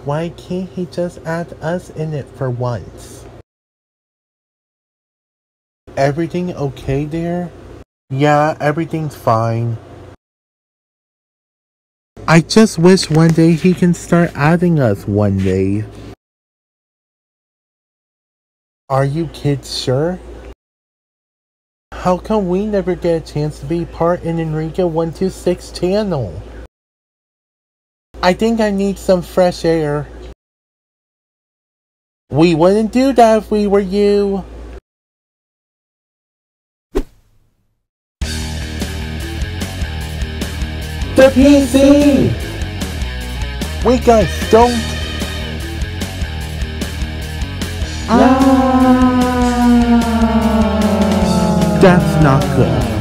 Why can't he just add us in it for once? Everything okay there? Yeah, everything's fine. I just wish one day he can start adding us one day. Are you kids sure? How come we never get a chance to be part in Enrique 126 channel? I think I need some fresh air. We wouldn't do that if we were you. The PC! Wait guys, don't! That's not good.